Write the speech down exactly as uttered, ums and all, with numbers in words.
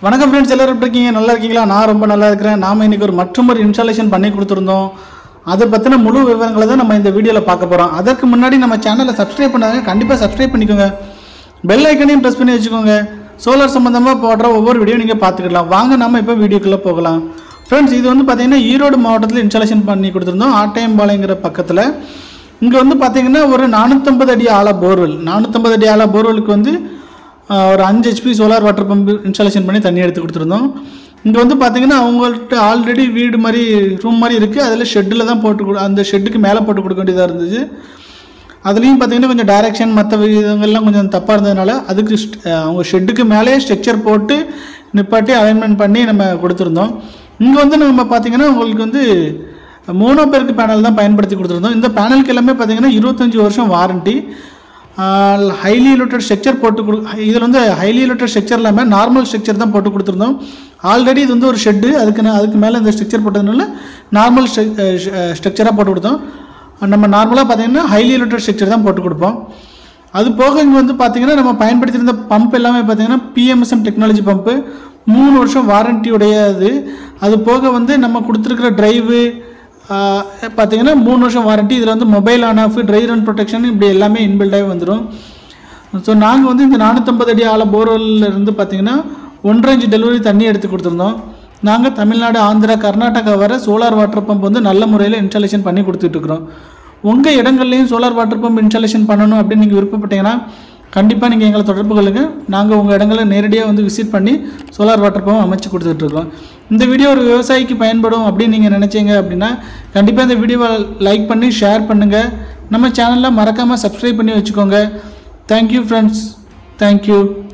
வணக்கம் ஃப்ரெண்ட்ஸ், எல்லாரும் எப்படி இருக்கீங்க? நல்லா இருக்கீங்களா? நான் ரொம்ப நல்லா இருக்கிறேன். நாம் இன்றைக்கி ஒரு மற்றொரு இன்ஸ்டாலேஷன் பண்ணி கொடுத்துருந்தோம். அதை பற்றின முழு விவரங்களை தான் நம்ம இந்த வீடியோவில் பார்க்க போகிறோம். அதற்கு முன்னாடி நம்ம சேனலை சப்ஸ்கிரைப் பண்ணாங்க, கண்டிப்பாக சப்ஸ்கிரைப் பண்ணிக்கோங்க. பெல் ஐக்கனையும் ப்ரெஸ் பண்ணி வச்சுக்கோங்க. சோலார் சம்மந்தமாக போடுற ஒவ்வொரு வீடியோ நீங்கள் பார்த்துக்கலாம். வாங்க நம்ம இப்போ வீடியோக்குள்ளே போகலாம். ஃப்ரெண்ட்ஸ், இது வந்து பார்த்திங்கன்னா ஈரோடு மாவட்டத்தில் இன்ஸ்டாலேஷன் பண்ணி கொடுத்துருந்தோம். ஆட்டையம்பாளையங்கிற பக்கத்தில். இங்கே வந்து பார்த்திங்கன்னா ஒரு நானூற்றம்பது அடி ஆழ போர்வெல் நானூற்றம்பது அடி ஆழ போர்வெலுக்கு வந்து ஒரு அஞ்சு HP solar water pump installation பண்ணி தண்ணி எடுத்து கொடுத்துருந்தோம். இங்கே வந்து பார்த்திங்கன்னா அவங்கள்ட்ட ஆல்ரெடி வீடு மாதிரி ரூம் மாதிரி இருக்குது. அதில் ஷெட்டில் தான் போட்டு கொடு அந்த ஷெட்டுக்கு மேலே போட்டு கொடுக்க வேண்டியதாக இருந்துச்சு. அதுலேயும் பார்த்திங்கன்னா கொஞ்சம் டைரெக்ஷன் மற்ற விதங்கள்லாம் கொஞ்சம் தப்பாக இருந்ததுனால அதுக்கு அவங்க ஷெட்டுக்கு மேலே ஸ்ட்ரக்சர் போட்டு நிப்பாட்டி அலைன்மெண்ட் பண்ணி நம்ம கொடுத்துருந்தோம். இங்கே வந்து நம்ம பார்த்திங்கன்னா உங்களுக்கு வந்து மோனோ பெருக்கு பேனல் தான் பயன்படுத்தி கொடுத்துருந்தோம். இந்த பேனலுக்கு எல்லாமே பார்த்திங்கன்னா இருபத்தஞ்சி வருஷம் வாரண்ட்டி. ஹைலி லோட்டட் ஸ்ட்ரக்சர் போட்டு கொடு இதில் வந்து ஹைலி லோட்டட் ஸ்ட்ரக்சர் இல்லாமல் நார்மல் ஸ்ட்ரக்சர் தான் போட்டு கொடுத்துருந்தோம். ஆல்ரெடி இது வந்து ஒரு ஷெட்டு, அதுக்கு அதுக்கு மேலே இந்த ஸ்ட்ரக்சர் போட்டதுனால நார்மல் ஸ்ட்ரக்சராக போட்டு கொடுத்தோம். நம்ம நார்மலாக பார்த்திங்கன்னா ஹைலி லோட்டட் ஸ்ட்ரக்சர் தான் போட்டு கொடுப்போம். அது போக இங்கே வந்து பார்த்திங்கன்னா நம்ம பயன்படுத்தியிருந்த பம்ப் எல்லாமே பார்த்திங்கன்னா பிஎம்எஸ்எம் டெக்னாலஜி பம்ப்பு, மூணு வருஷம் வாரண்ட்டியுடைய அது. அது போக வந்து நம்ம கொடுத்துருக்குற ட்ரைவு பார்த்திங்கன்னா மூணு வருஷம் வாரண்ட்டி. இதில் வந்து mobile on off, dry run protection இப்படி எல்லாமே இன்பில்டாகவே வந்துடும். ஸோ நாங்கள் வந்து இந்த நானூற்றம்பது அடி ஆழ போர்வெல்ல இருந்து பார்த்திங்கன்னா ஒன்றரை இன்ச்சு டெலிவரி தண்ணி எடுத்து கொடுத்துருந்தோம். நாங்கள் தமிழ்நாடு, ஆந்திரா, கர்நாடகா வர சோலார் வாட்டர் பம்ப் வந்து நல்ல முறையில் இன்ஸ்டாலேஷன் பண்ணி கொடுத்துட்ருக்குறோம். உங்கள் இடங்கள்லையும் சோலார் வாட்டர் பம்ப் இன்ஸ்டாலேஷன் பண்ணணும் அப்படின்னு நீங்கள் விருப்பப்பட்டீங்கன்னா கண்டிப்பாக நீங்கள் எங்களை தொடர்பு கொள்ளுங்கள். நாங்கள் உங்கள் இடங்களை நேரடியாக வந்து விசிட் பண்ணி சோலார் வாட்டர் பம்ப் அமைச்சு கொடுத்துட்ருக்கோம். இந்த வீடியோ ஒரு விவசாயிக்கு பயன்படும் அப்படின்னு நீங்கள் நினச்சிங்க அப்படின்னா கண்டிப்பாக இந்த வீடியோவை லைக் பண்ணி ஷேர் பண்ணுங்கள். நம்ம சேனலில் மறக்காமல் சப்ஸ்கிரைப் பண்ணி வச்சுக்கோங்க. Thank you friends, thank you.